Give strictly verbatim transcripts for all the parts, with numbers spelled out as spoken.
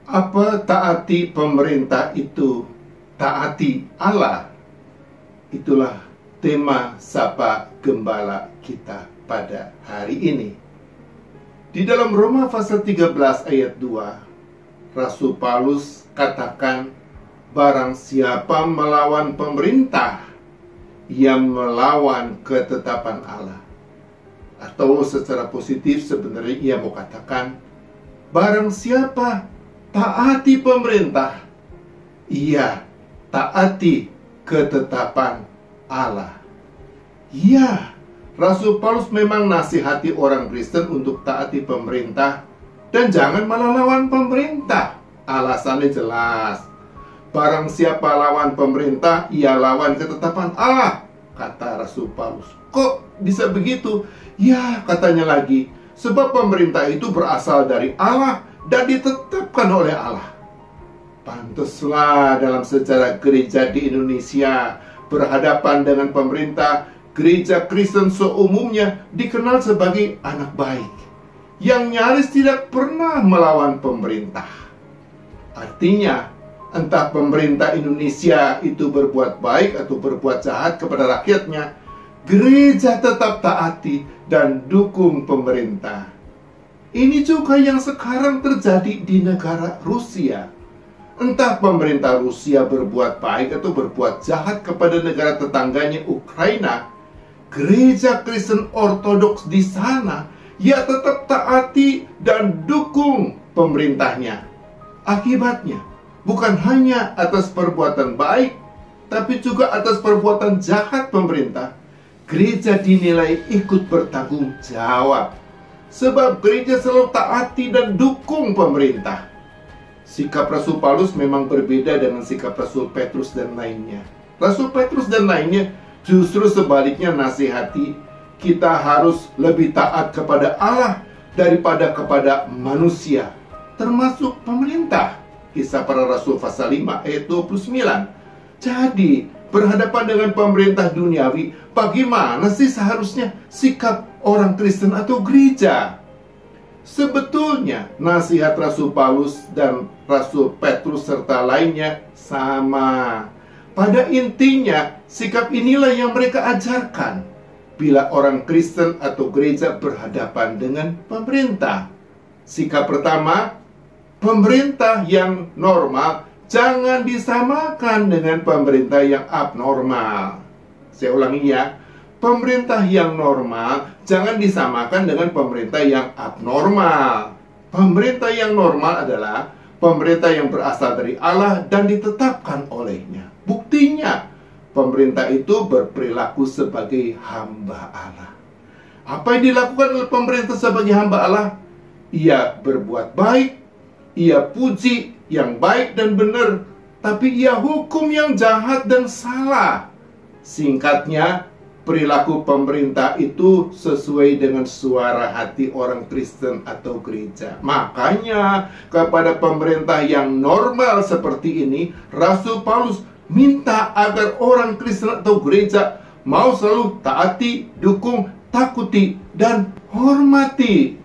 Apa taati pemerintah itu taati Allah? Itulah tema Sapa Gembala kita pada hari ini. Di dalam Roma pasal tiga belas ayat dua, Rasul Paulus katakan, barang siapa melawan pemerintah, ia melawan ketetapan Allah. Atau secara positif sebenarnya ia mau katakan, barang siapa taati pemerintah, ia taati ketetapan Allah. Ya, Rasul Paulus memang nasihati orang Kristen untuk taati pemerintah dan jangan malah lawan pemerintah. Alasannya jelas. Barang siapa lawan pemerintah, ia lawan ketetapan Allah, kata Rasul Paulus. Kok bisa begitu? Ya, katanya lagi, sebab pemerintah itu berasal dari Allah dan ditetapkan oleh Allah. Pantaslah dalam sejarah gereja di Indonesia berhadapan dengan pemerintah, gereja Kristen seumumnya dikenal sebagai anak baik yang nyaris tidak pernah melawan pemerintah. Artinya, entah pemerintah Indonesia itu berbuat baik atau berbuat jahat kepada rakyatnya, gereja tetap taati dan dukung pemerintah. Ini juga yang sekarang terjadi di negara Rusia. Entah pemerintah Rusia berbuat baik atau berbuat jahat kepada negara tetangganya Ukraina, gereja Kristen Ortodoks di sana ya tetap taati dan dukung pemerintahnya. Akibatnya, bukan hanya atas perbuatan baik, tapi juga atas perbuatan jahat pemerintah, gereja dinilai ikut bertanggung jawab. Sebab gereja selalu taati dan dukung pemerintah. Sikap Rasul Paulus memang berbeda dengan sikap Rasul Petrus dan lainnya. Rasul Petrus dan lainnya justru sebaliknya nasihati kita harus lebih taat kepada Allah daripada kepada manusia, termasuk pemerintah. Kisah Para Rasul pasal lima ayat dua puluh sembilan. Jadi, berhadapan dengan pemerintah duniawi, bagaimana sih seharusnya sikap orang Kristen atau gereja? Sebetulnya nasihat Rasul Paulus dan Rasul Petrus serta lainnya sama. Pada intinya, sikap inilah yang mereka ajarkan bila orang Kristen atau gereja berhadapan dengan pemerintah. Sikap pertama, pemerintah yang normal jangan disamakan dengan pemerintah yang abnormal. Saya ulangi ya, pemerintah yang normal jangan disamakan dengan pemerintah yang abnormal. Pemerintah yang normal adalah pemerintah yang berasal dari Allah dan ditetapkan olehnya. Buktinya, pemerintah itu berperilaku sebagai hamba Allah. Apa yang dilakukan oleh pemerintah sebagai hamba Allah? Ia berbuat baik, ia puji yang baik dan benar, tapi ia hukum yang jahat dan salah. Singkatnya, perilaku pemerintah itu sesuai dengan suara hati orang Kristen atau gereja. Makanya, kepada pemerintah yang normal seperti ini, Rasul Paulus minta agar orang Kristen atau gereja mau selalu taati, dukung, takuti, dan hormati.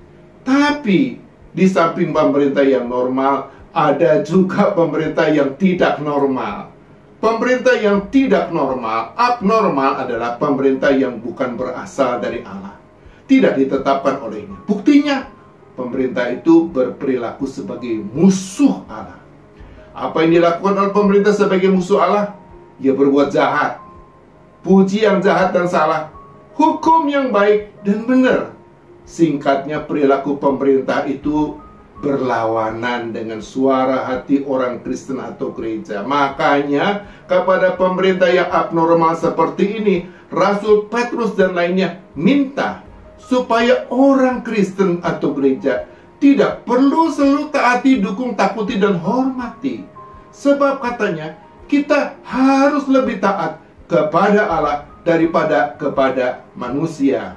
Tapi, di samping pemerintah yang normal, ada juga pemerintah yang tidak normal. Pemerintah yang tidak normal, abnormal adalah pemerintah yang bukan berasal dari Allah, tidak ditetapkan olehnya. Buktinya, pemerintah itu berperilaku sebagai musuh Allah. Apa yang dilakukan oleh pemerintah sebagai musuh Allah? Ia berbuat jahat, puji yang jahat dan salah, hukum yang baik dan benar. Singkatnya, perilaku pemerintah itu berlawanan dengan suara hati orang Kristen atau gereja. Makanya, kepada pemerintah yang abnormal seperti ini, Rasul Petrus dan lainnya minta supaya orang Kristen atau gereja tidak perlu selalu taati, dukung, takuti, dan hormati. Sebab katanya, kita harus lebih taat kepada Allah daripada kepada manusia.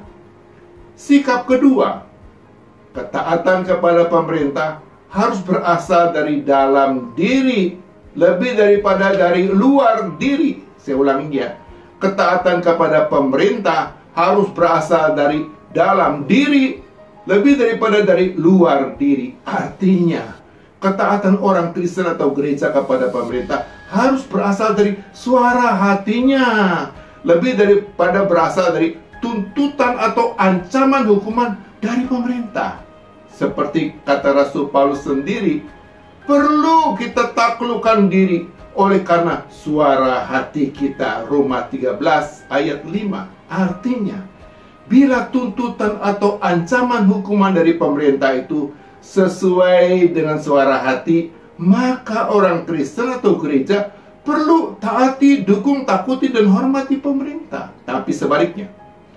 Sikap kedua, ketaatan kepada pemerintah harus berasal dari dalam diri, lebih daripada dari luar diri. Saya ulangi ya, ketaatan kepada pemerintah harus berasal dari dalam diri, lebih daripada dari luar diri. Artinya, ketaatan orang Kristen atau gereja kepada pemerintah harus berasal dari suara hatinya, lebih daripada berasal dari tuntutan atau ancaman hukuman dari pemerintah. Seperti kata Rasul Paulus sendiri, perlu kita taklukkan diri oleh karena suara hati kita. Roma tiga belas ayat lima. Artinya, bila tuntutan atau ancaman hukuman dari pemerintah itu sesuai dengan suara hati, maka orang Kristen atau gereja perlu taati, dukung, takuti, dan hormati pemerintah. Tapi sebaliknya,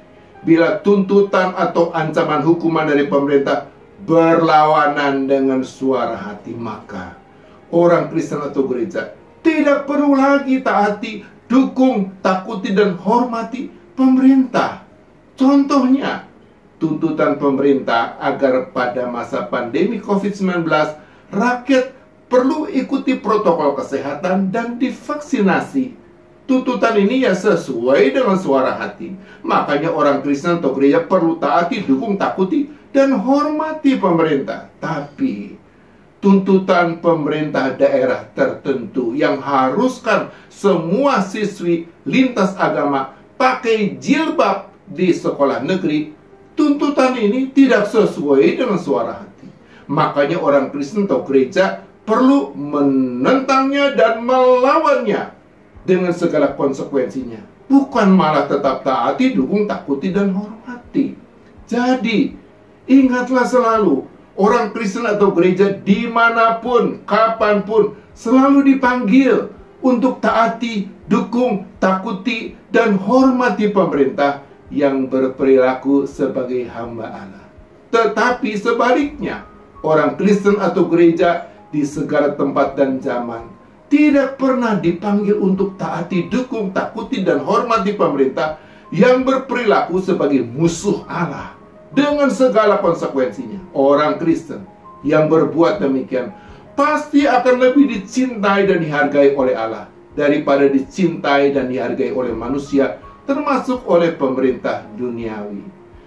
bila tuntutan atau ancaman hukuman dari pemerintah berlawanan dengan suara hati, maka orang Kristen atau gereja tidak perlu lagi taati, dukung, takuti, dan hormati pemerintah. Contohnya, tuntutan pemerintah agar pada masa pandemi covid sembilan belas rakyat perlu ikuti protokol kesehatan dan divaksinasi. Tuntutan ini ya sesuai dengan suara hati. Makanya orang Kristen atau gereja perlu taati, dukung, takuti, dan hormati pemerintah. Tapi tuntutan pemerintah daerah tertentu yang haruskan semua siswi lintas agama pakai jilbab di sekolah negeri, tuntutan ini tidak sesuai dengan suara hati. Makanya orang Kristen atau gereja perlu menentangnya dan melawannya dengan segala konsekuensinya. Bukan malah tetap taati, dukung, takuti, dan hormati. Jadi, ingatlah selalu, orang Kristen atau gereja dimanapun, kapanpun, selalu dipanggil untuk taati, dukung, takuti, dan hormati pemerintah yang berperilaku sebagai hamba Allah. Tetapi sebaliknya, orang Kristen atau gereja di segala tempat dan zaman tidak pernah dipanggil untuk taati, dukung, takuti, dan hormati pemerintah yang berperilaku sebagai musuh Allah dengan segala konsekuensinya. Orang Kristen yang berbuat demikian pasti akan lebih dicintai dan dihargai oleh Allah daripada dicintai dan dihargai oleh manusia, termasuk oleh pemerintah duniawi.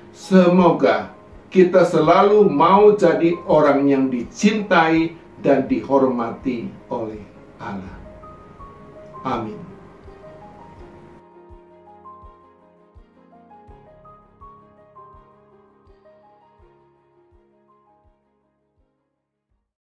Semoga kita selalu mau jadi orang yang dicintai dan dihormati oleh Allah. Amin.